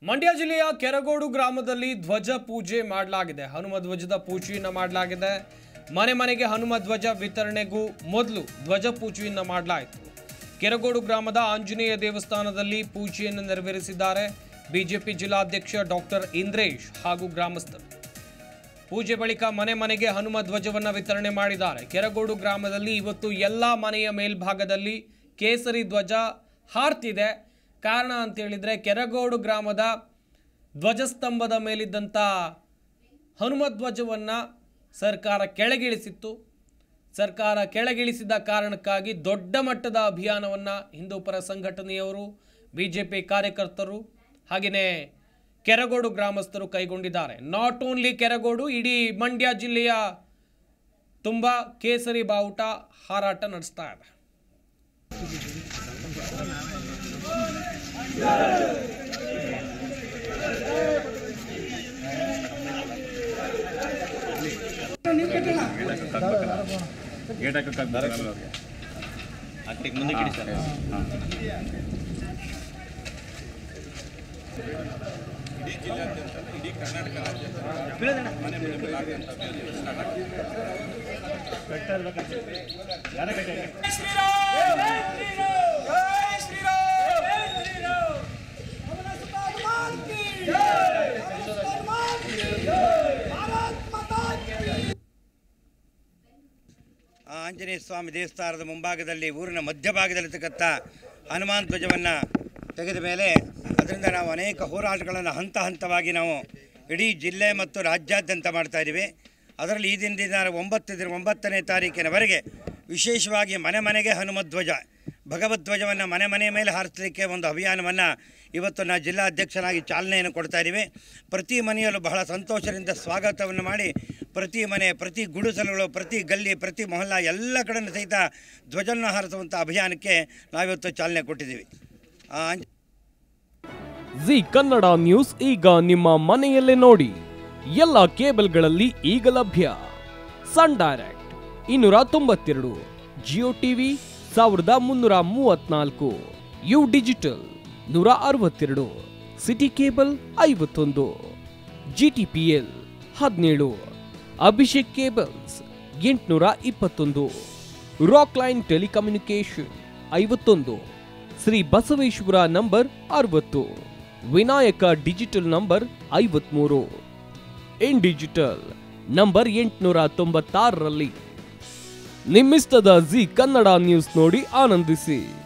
ಮಂಡ್ಯ ಜಿಲ್ಲೆಯ ಕೆರಗೋಡು ಗ್ರಾಮದಲ್ಲಿ ಧ್ವಜ ಪೂಜೆ ಮಾಡಲಾಗಿದೆ. ಹನುಮ ಧ್ವಜದ ಪೂಜೆಯನ್ನು ಮಾಡಲಾಗಿದೆ. ಮನೆ ಮನೆಗೆ ಹನುಮ ಧ್ವಜ ವಿತರಣೆಗೂ ಮೊದಲು ಧ್ವಜ ಪೂಜೆಯನ್ನು ಮಾಡಲಾಯಿತು. ಕೆರಗೋಡು ಗ್ರಾಮದ ಆಂಜನೇಯ ದೇವಸ್ಥಾನದಲ್ಲಿ ಪೂಜೆಯನ್ನು ನೆರವೇರಿಸಿದ್ದಾರೆ ಬಿಜೆಪಿ ಜಿಲ್ಲಾಧ್ಯಕ್ಷ ಡಾಕ್ಟರ್ ಇಂದ್ರೇಶ್ ಹಾಗೂ ಗ್ರಾಮಸ್ಥರು. ಪೂಜೆ ಬಳಿಕ ಮನೆ ಮನೆಗೆ ಹನುಮ ಧ್ವಜವನ್ನು ವಿತರಣೆ ಮಾಡಿದ್ದಾರೆ. ಕೆರಗೋಡು ಗ್ರಾಮದಲ್ಲಿ ಇವತ್ತು ಎಲ್ಲ ಮನೆಯ ಮೇಲ್ಭಾಗದಲ್ಲಿ ಕೇಸರಿ ಧ್ವಜ ಹಾರ್ತಿದೆ. ಕಾರಣ ಅಂತ ಹೇಳಿದ್ರೆ ಕೆರಗೋಡು ಗ್ರಾಮದ ಧ್ವಜಸ್ತಂಭದ ಮೇಲಿದ್ದಂಥ ಹನುಮ ಧ್ವಜವನ್ನು ಸರ್ಕಾರ ಕೆಳಗಿಳಿಸಿತ್ತು. ಸರ್ಕಾರ ಕೆಳಗಿಳಿಸಿದ ಕಾರಣಕ್ಕಾಗಿ ದೊಡ್ಡ ಮಟ್ಟದ ಅಭಿಯಾನವನ್ನು ಹಿಂದೂಪರ ಸಂಘಟನೆಯವರು, ಬಿಜೆಪಿ ಕಾರ್ಯಕರ್ತರು ಹಾಗೆಯೇ ಕೆರಗೋಡು ಗ್ರಾಮಸ್ಥರು ಕೈಗೊಂಡಿದ್ದಾರೆ. ನಾಟ್ ಓನ್ಲಿ ಕೆರಗೋಡು, ಇಡೀ ಮಂಡ್ಯ ಜಿಲ್ಲೆಯ ತುಂಬ ಕೇಸರಿ ಬಾವುಟ ಹಾರಾಟ ನಡೆಸ್ತಾ ಇದೆ. ಇಡೀ ಕರ್ನಾಟಕ ಆಂಜನೇಯ ಸ್ವಾಮಿ ದೇವಸ್ಥಾನದ ಮುಂಭಾಗದಲ್ಲಿ ಊರಿನ ಮಧ್ಯಭಾಗದಲ್ಲಿರ್ತಕ್ಕಂಥ ಹನುಮಾನ್ ಧ್ವಜವನ್ನು ತೆಗೆದ ಮೇಲೆ ಅದರಿಂದ ನಾವು ಅನೇಕ ಹೋರಾಟಗಳನ್ನು ಹಂತ ಹಂತವಾಗಿ ನಾವು ಇಡೀ ಜಿಲ್ಲೆ ಮತ್ತು ರಾಜ್ಯಾದ್ಯಂತ ಮಾಡ್ತಾಯಿದ್ದೀವಿ. ಅದರಲ್ಲಿ ಈ ದಿನದಿಂದ 9ನೇ ತಾರೀಕಿನವರೆಗೆ ವಿಶೇಷವಾಗಿ ಮನೆ ಮನೆಗೆ ಹನುಮಧ್ವಜ ಭಗವಧ್ವಜವನ್ನು ಮನೆ ಮನೆಯ ಮೇಲೆ ಹಾರಿಸಲಿಕ್ಕೆ ಒಂದು ಅಭಿಯಾನವನ್ನು ಇವತ್ತು ನಾನು ಜಿಲ್ಲಾ ಅಧ್ಯಕ್ಷನಾಗಿ ಚಾಲನೆಯನ್ನು ಕೊಡ್ತಾಯಿದ್ದೀವಿ. ಪ್ರತಿ ಮನೆಯಲ್ಲೂ ಬಹಳ ಸಂತೋಷದಿಂದ ಸ್ವಾಗತವನ್ನು ಮಾಡಿ ಪ್ರತಿ ಮನೆ, ಪ್ರತಿ ಗುಡಿಸಲುಗಳು, ಪ್ರತಿ ಗಲ್ಲಿ, ಪ್ರತಿ ಮೊಹಲ್ಲಾ ಎಲ್ಲ ಕಡೆಯೂ ಸಹಿತ ಧ್ವಜವನ್ನು ಹಾರಿಸುವಂಥ ಅಭಿಯಾನಕ್ಕೆ ನಾವಿವತ್ತು ಚಾಲನೆ ಕೊಟ್ಟಿದ್ದೀವಿ. ಜಿ ಕನ್ನಡ ನ್ಯೂಸ್ ಈಗ ನಿಮ್ಮ ಮನೆಯಲ್ಲೇ ನೋಡಿ. ಎಲ್ಲ ಕೇಬಲ್ಗಳಲ್ಲಿ ಈಗ ಲಭ್ಯ. Sun direct 292, Jio TV 1334, U digital 162, city cable 51, GTPL 17, Abhishek cables 821, rock line telecommunication 51, Shri Basaveshwara number 60, Vinayaka digital number 53, in digital number 896ರಲ್ಲಿ. ನಿಮ್ಮಿಸ್ತದ ಜಿ ಕನ್ನಡ ನ್ಯೂಸ್ ನೋಡಿ ಆನಂದಿಸಿ.